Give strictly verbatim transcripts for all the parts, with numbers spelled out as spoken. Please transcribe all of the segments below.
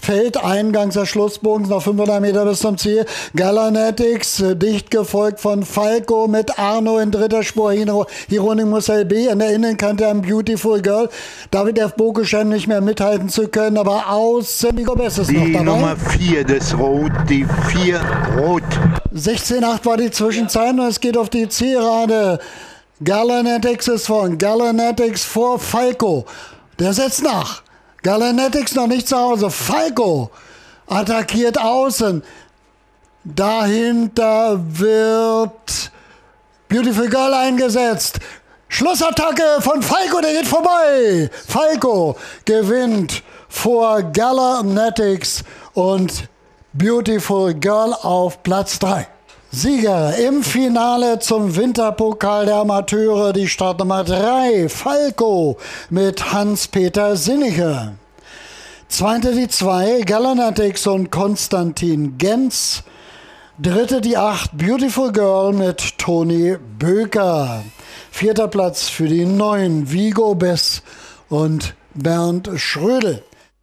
Feldeingangs des Schlussbogens, noch fünfhundert Meter bis zum Ziel. Galanetics, dicht gefolgt von Falco mit Arno in dritter Spur. Hieronymus L B an der Innenkante am Beautiful Girl. David F. Boke scheint nicht mehr mithalten zu können, aber außen Vigo Bess ist noch dabei. Die Nummer vier des Rot, die vier Rot. sechzehn acht war die Zwischenzeit und es geht auf die Zielgerade. Galanetics ist vorn. Galanetics vor Falco. Der setzt nach. Galanetics noch nicht zu Hause. Falco attackiert außen. Dahinter wird Beautiful Girl eingesetzt. Schlussattacke von Falco, der geht vorbei. Falco gewinnt vor Galanetics und Beautiful Girl auf Platz drei. Sieger im Finale zum Winterpokal der Amateure, die Startnummer drei, Falco mit Hans-Peter Sinnige. Zweite die zwei, Galanetics und Konstantin Genz. Dritte die acht, Beautiful Girl mit Toni Böker. Vierter Platz für die neun, Vigo Bess und Bernd Schrödel.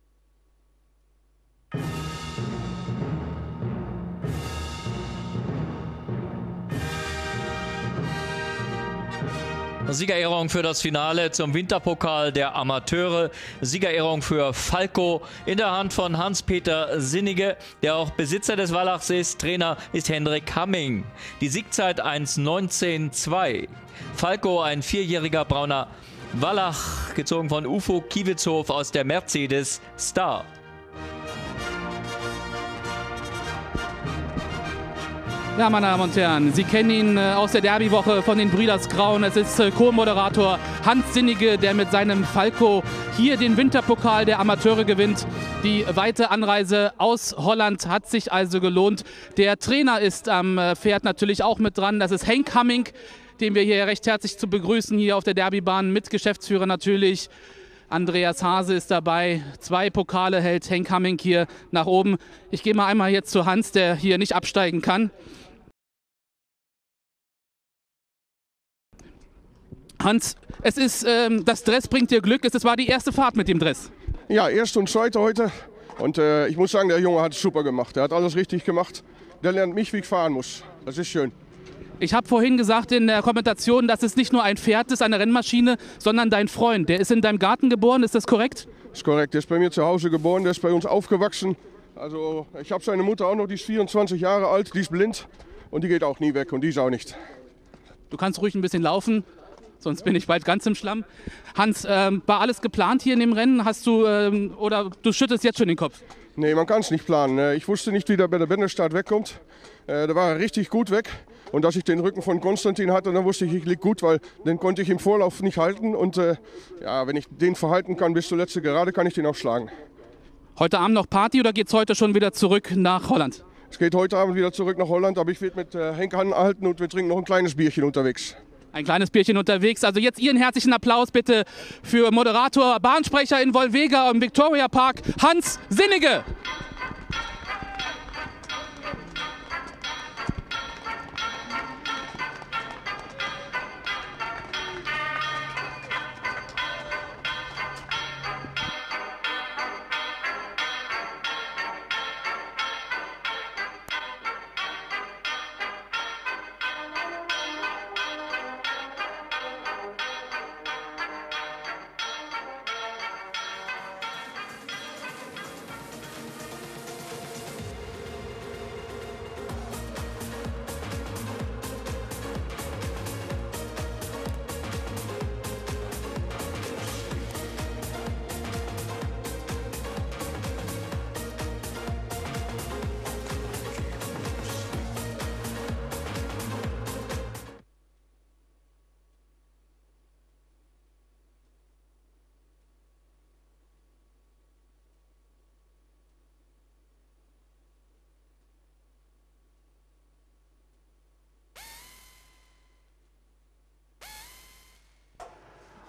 Siegerehrung für das Finale zum Winterpokal der Amateure. Siegerehrung für Falco in der Hand von Hans-Peter Sinnige, der auch Besitzer des Wallachs ist. Trainer ist Hendrik Hamming. Die Siegzeit eins neunzehn zwei. Falco, ein vierjähriger brauner Wallach, gezogen von Ufo Kiewitzhof aus der Mercedes Star. Ja, meine Damen und Herren, Sie kennen ihn äh, aus der Derbywoche von den Brüders Grauen. Es ist äh, Co-Moderator Hans Sinnige, der mit seinem Falco hier den Winterpokal der Amateure gewinnt. Die weite Anreise aus Holland hat sich also gelohnt. Der Trainer ist am äh, Pferd natürlich auch mit dran. Das ist Henk Hamming, den wir hier recht herzlich zu begrüßen, hier auf der Derbybahn mit Geschäftsführer natürlich. Andreas Hase ist dabei. Zwei Pokale hält Henk Hamming hier nach oben. Ich gehe mal einmal jetzt zu Hans, der hier nicht absteigen kann. Hans, es ist, ähm, das Dress bringt dir Glück. Es war die erste Fahrt mit dem Dress. Ja, erste und zweite heute. Und äh, ich muss sagen, der Junge hat es super gemacht. Der hat alles richtig gemacht. Der lernt mich, wie ich fahren muss. Das ist schön. Ich habe vorhin gesagt in der Kommentation, dass es nicht nur ein Pferd ist, eine Rennmaschine, sondern dein Freund. Der ist in deinem Garten geboren, ist das korrekt? Ist korrekt. Der ist bei mir zu Hause geboren, der ist bei uns aufgewachsen. Also ich habe seine Mutter auch noch, die ist vierundzwanzig Jahre alt, die ist blind und die geht auch nie weg und die ist auch nicht. Du kannst ruhig ein bisschen laufen. Sonst bin ich bald ganz im Schlamm. Hans, ähm, war alles geplant hier in dem Rennen? Hast du, ähm, oder du schüttelst jetzt schon den Kopf? Nee, man kann es nicht planen. Ich wusste nicht, wie der bei der Bänderstart wegkommt. Äh, da war er richtig gut weg. Und dass ich den Rücken von Konstantin hatte, dann wusste ich, ich liege gut, weil den konnte ich im Vorlauf nicht halten. Und äh, ja, wenn ich den verhalten kann bis zur letzten Gerade, kann ich den auch schlagen. Heute Abend noch Party oder geht es heute schon wieder zurück nach Holland? Es geht heute Abend wieder zurück nach Holland, aber ich werde mit äh, Henk anhalten und wir trinken noch ein kleines Bierchen unterwegs. Ein kleines Bierchen unterwegs. Also jetzt Ihren herzlichen Applaus bitte für Moderator, Bahnsprecher in Wolvega im Victoria Park, Hans Sinnige.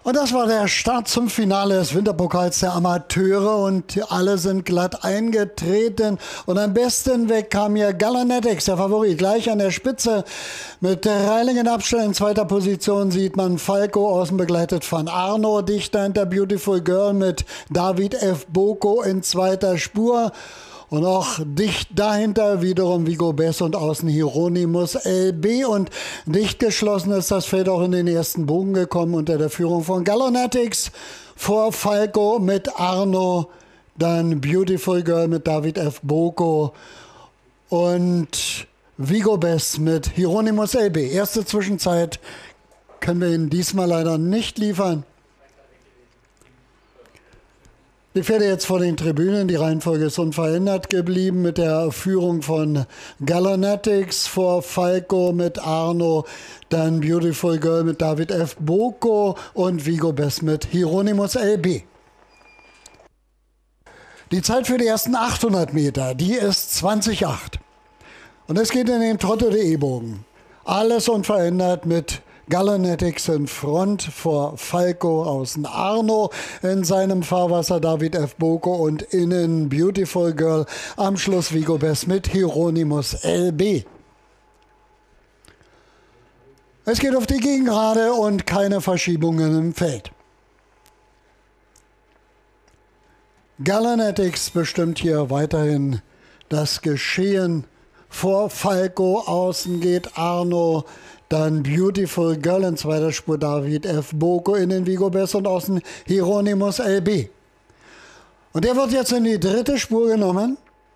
Und das war der Start zum Finale des Winterpokals der Amateure und alle sind glatt eingetreten. Und am besten weg kam hier Galanetics, der Favorit, gleich an der Spitze mit Reilingen Abstand. In zweiter Position sieht man Falco, außen begleitet von Arno, dicht dahinter Beautiful Girl mit David F. Boko in zweiter Spur. Und auch dicht dahinter wiederum Vigo Bess und außen Hieronymus L B. Und dicht geschlossen ist das Feld auch in den ersten Bogen gekommen unter der Führung von Galanetics. Vor Falco mit Arno, dann Beautiful Girl mit David F. Boko und Vigo Bess mit Hieronymus L B. Erste Zwischenzeit können wir Ihnen diesmal leider nicht liefern. Die Pferde jetzt vor den Tribünen, die Reihenfolge ist unverändert geblieben mit der Führung von Galanetics vor Falco mit Arno, dann Beautiful Girl mit David F. Boko und Vigo Bess mit Hieronymus L B. Die Zeit für die ersten achthundert Meter, die ist zwanzig Komma acht. Und es geht in den Trotto-de-Bogen. Alles unverändert mit Galanetics in Front vor Falco, außen Arno in seinem Fahrwasser, David F. Boko und innen Beautiful Girl, am Schluss Vigo Bess mit Hieronymus L B. Es geht auf die Gegengrade und keine Verschiebungen im Feld. Galanetics bestimmt hier weiterhin das Geschehen. Vor Falco, außen geht Arno, dann Beautiful Girl in zweiter Spur David F. Boko, innen Vigo Bess und außen Hieronymus L B. Und der wird jetzt in die dritte Spur genommen.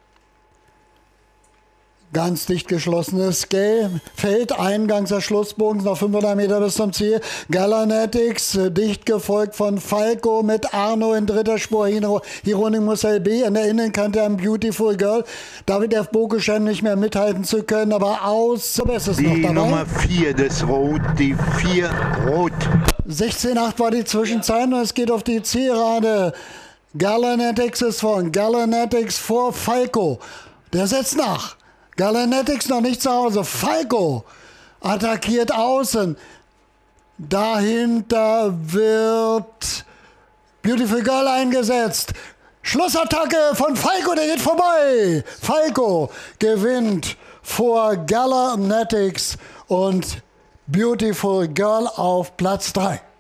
Ganz dicht geschlossenes Feld, eingangs des Schlussbogens, noch fünfhundert Meter bis zum Ziel. Galanetics, dicht gefolgt von Falco mit Arno in dritter Spur, Hieronymus L B an der Innenkante am Beautiful Girl. David F. Boko scheint nicht mehr mithalten zu können, aber aus. Ist es die noch dabei. Nummer vier des Rot, die vier Rot. sechzehn Komma acht war die Zwischenzeit und es geht auf die Zielgerade. Galanetics ist vorn. Galanetics vor Falco. Der setzt nach. Galanetics noch nicht zu Hause. Falco attackiert außen. Dahinter wird Beautiful Girl eingesetzt. Schlussattacke von Falco, der geht vorbei. Falco gewinnt vor Galanetics und Beautiful Girl auf Platz drei.